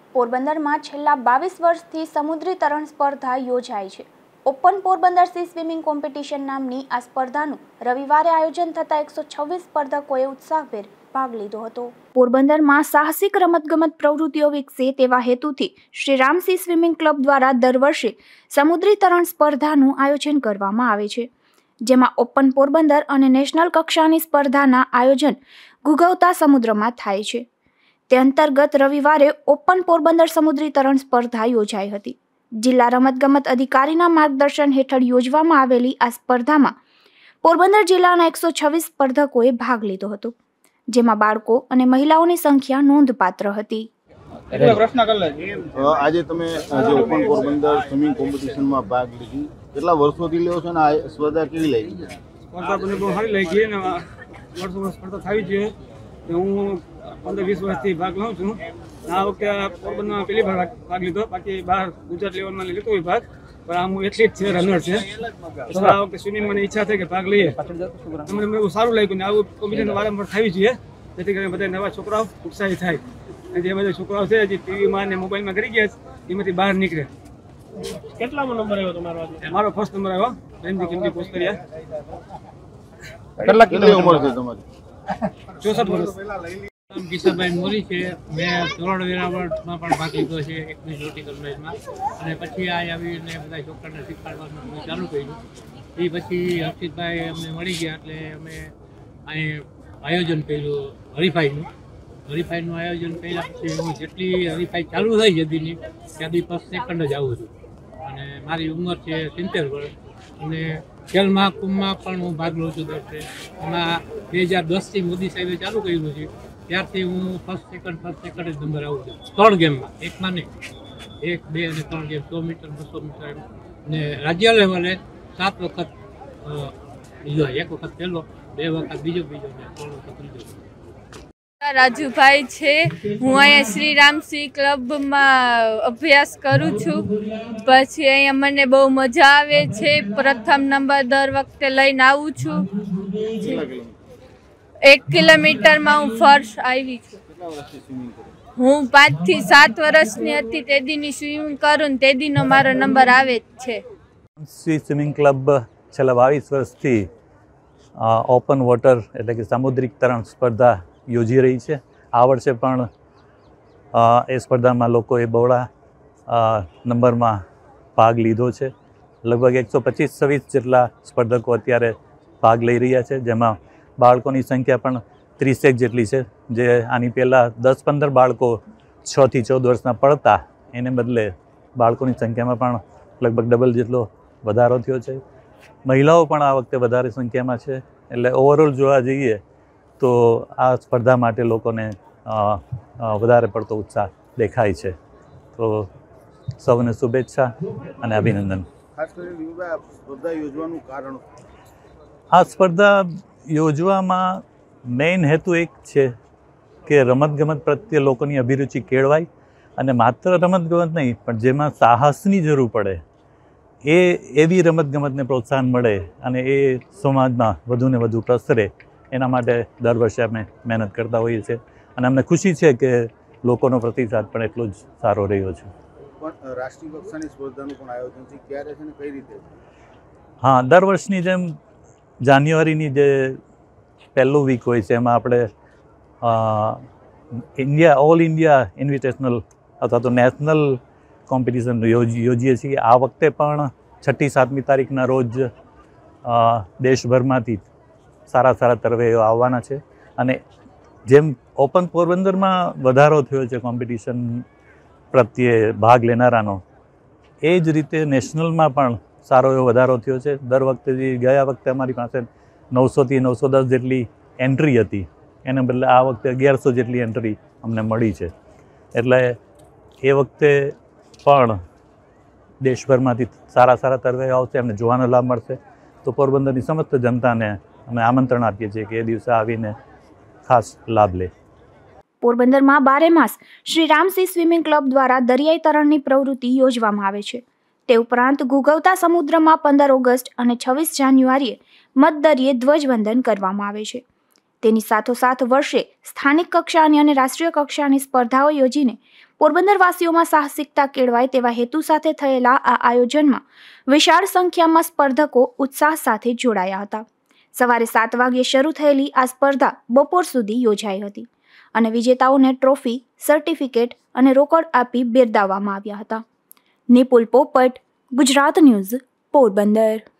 પોરબંદરમાં છેલ્લા 22 વર્ષથી સમુદ્રી તરણ સ્પર્ધા યોજાય છે। Open Porbandar sea swimming competition નામની આ સ્પર્ધાનું રવિવારે આયોજન થતાં 126 સ્પર્ધકોએ ઉત્સાહભેર ભાગ લીધો હતો। પોરબંદરમાં સાહસિક રમતગમત પ્રવૃત્તિઓ વિકસે તેવા હેતુથી Shri Ram sea swimming club દ્વારા દર વર્ષે સમુદ્રી તરણ સ્પર્ધાનું આયોજન કરવામાં આવે છે, જેમાં ઓપન પોરબંદર અને નેશનલ કક્ષાની સ્પર્ધાના આયોજન ઘૂઘવતા સમુદ્રમાં થાય છે। તે અંતર્ગત રવિવારે ઓપન પોરબંદર સમુદ્રી તરણ સ્પર્ધા યોજાઈ હતી। જિલ્લા રમતગમત અધિકારીના માર્ગદર્શન હેઠળ યોજવામાં આવેલી આ સ્પર્ધામાં પોરબંદર જિલ્લાના 126 સ્પર્ધકોએ ભાગ લીધો હતો, જેમાં બાળકો અને મહિલાઓની સંખ્યા નોંધપાત્ર હતી। આજે તમે જે ઓપન પોરબંદર સ્વિમિંગ કોમ્પિટિશનમાં ભાગ લીધી, કેટલા વર્ષોથી લ્યો છો અને આ સ્પર્ધા કેવી લાગી? સ્પર્ધા બહુ સારી લાગી અને વર્ષો સ્પર્ધા થઈ છે। હું 15-20 વર્ષથી ભાગ લઉં છું। આ વખતે પોરબંદરમાં પહેલી ભાગ લીધો, બાકી બહાર ગુજરાત લેવલમાં લીધો હોય ભાગ, પણ આ હું એથ્લીટ છે, રનર છે। તો આ વખતે સ્વિમિંગમાં ઈચ્છા થઈ કે ભાગ લઈએ, મને બહુ સારું લાગ્યું ને આવું કોમ્પિટિશન વારંવાર થવી જોઈએ, જેથી કરીને બધા નવા છોકરાઓ ઉત્સાહી થાય અને જે બધા છોકરાઓ છે જે ટીવીમાં અને મોબાઈલમાં કરી ગયા એમાંથી બહાર નીકળે। કેટલામો નંબર આવ્યો તમારો? મારો ફર્સ્ટ નંબર આવ્યો, રેન્જી પોસ્ટ કર્યા। કેટલી ઉંમર છે તમારી? 64 વર્ષ। કિશોરભાઈ મોરી છે। મેં ધોરણ વેરાવળમાં પણ ભાગ લીધો છે 21 નોટિકલ મેચમાં, અને પછી આ આવીને બધા છોકરાને શીખવાડવાનું મેં ચાલુ કર્યું। એ પછી હર્ષિતભાઈ અમને મળી ગયા એટલે અમે અહીં આયોજન કર્યું હરીફાઈનું આયોજન કર્યા। પછી હું જેટલી હરીફાઈ ચાલુ થઈ જતીની ત્યાંથી ફર્સ્ટ સેકન્ડ જ આવું છું, અને મારી ઉંમર છે 70 વર્ષ। અને ખેલ મહાકુંભમાં પણ હું ભાગ લઉં છું દર વર્ષે। એમાં 2010થી મોદી સાહેબે ચાલુ કર્યું છે, ત્યારથી હું ફર્સ્ટ સેકન્ડ જ નંબર આવું છું 3 ગેમમાં, એકમાં નહીં, 1, 2 અને 3 ગેમ, 100 મીટર 200 મીટર એમ। ને રાજ્ય લેવલે 7 વખત લીધો, 1 વખત પહેલો, 2 વખત બીજો ને 3 વખત લીધો। રાજુભાઈ છે। હું અહીંયા શ્રી રામ સી ક્લબમાં અભ્યાસ કરું છું। પછી અહીંયા મને બહુ મજા આવે છે। પ્રથમ નંબર દર વખતે લઈને આવું છું। 1 કિલોમીટરમાં હું ફર્સ્ટ આવી છું। હું 5 થી 7 વર્ષની હતી તે દીની સ્વિમિંગ કરું ને તે દીનો મારો નંબર આવે જ છે। સી સ્વિમિંગ ક્લબ છેલ્લા 22 વર્ષથી ઓપન વોટર એટલે કે સામુદ્રિક તરણ સ્પર્ધા યોજી રહી છે। આ વર્ષે પણ એ સ્પર્ધામાં લોકોએ બહોળા નંબરમાં ભાગ લીધો છે। લગભગ 125-26 જેટલા સ્પર્ધકો અત્યારે ભાગ લઈ રહ્યા છે, જેમાં બાળકોની સંખ્યા પણ 30 જેટલી છે। જે આની પહેલાં 10-15 બાળકો 6 થી 14 વર્ષના પડતા, એને બદલે બાળકોની સંખ્યામાં પણ લગભગ ડબલ જેટલો વધારો થયો છે। મહિલાઓ પણ આ વખતે વધારે સંખ્યામાં છે, એટલે ઓવરઓલ જોવા જઈએ તો આ સ્પર્ધા માટે લોકોને વધારે પડતો ઉત્સાહ દેખાય છે। તો સૌને શુભેચ્છા અને અભિનંદન। ખાસ કરીને સ્પર્ધા યોજવાનું કારણ? આ સ્પર્ધા યોજવામાં મેઇન હેતુ એક છે કે રમતગમત પ્રત્યે લોકોની અભિરુચિ કેળવાય, અને માત્ર રમતગમત નહીં પણ જેમાં સાહસની જરૂર પડે એવી રમતગમતને પ્રોત્સાહન મળે અને એ સમાજમાં વધુને વધુ પ્રસરે, એના માટે દર વર્ષે અમે મહેનત કરતા હોઈએ છીએ, અને અમને ખુશી છે કે લોકોનો પ્રતિસાદ પણ એટલો જ સારો રહ્યો છે। પણ રાષ્ટ્રીય કક્ષાની સ્પર્ધાનું પણ આયોજન છે, ક્યારે છે ને કઈ રીતે? હા, દર વર્ષની જેમ જાન્યુઆરીની જે પહેલું વીક હોય છે એમાં આપણે ઓલ ઇન્ડિયા ઇન્વિટેશનલ અથવા તો નેશનલ કોમ્પિટિશન યોજીએ છીએ। આ વખતે પણ 6-7મી તારીખના રોજ દેશભરમાંથી સારા તરવૈયો આવવાના છે, અને જેમ ઓપન પોરબંદરમાં વધારો થયો છે કોમ્પિટિશન પ્રત્યે ભાગ લેનારાનો, એ જ રીતે નેશનલમાં પણ સારો એવો વધારો થયો છે। દર વખતે ગયા વખતે અમારી પાસે 900 થી 910 જેટલી એન્ટ્રી હતી, એને બદલે આ વખતે 1100 જેટલી એન્ટ્રી અમને મળી છે। એટલે એ વખતે પણ દેશભરમાંથી સારા તરવૈયા આવશે, એમને જોવાનો લાભ મળશે। તો પોરબંદરની સમસ્ત જનતાને અમે આમંત્રણ આપીએ છીએ કે એ દિવસે આવીને ખાસ લાભ લે। પોરબંદરમાં 12 માસ Shri Ram sea swimming club દ્વારા દરિયાઈ તરણની પ્રવૃત્તિ યોજવામાં આવે છે। તે ઉપરાંત ઘૂઘવતા સમુદ્રમાં 15 ઓગસ્ટ અને 26 જાન્યુઆરીએ મધદરિયે ધ્વજવંદન કરવામાં આવે છે। તેની સાથોસાથ વર્ષે સ્થાનિક કક્ષાની અને રાષ્ટ્રીય કક્ષાની સ્પર્ધાઓ યોજીને પોરબંદરવાસીઓમાં સાહસિકતા કેળવાય તેવા હેતુ સાથે થયેલા આ આયોજનમાં વિશાળ સંખ્યામાં સ્પર્ધકો ઉત્સાહ સાથે જોડાયા હતા. સવારે 7 વાગ્યે શરૂ થયેલી આ સ્પર્ધા બપોર સુધી યોજાઈ હતી અને વિજેતાઓને ટ્રોફી, સર્ટિફિકેટ અને રોકડ આપી બિરદાવવામાં આવ્યા હતા. નિપુલ પોપટ, ગુજરાત ન્યૂઝ, પોરબંદર.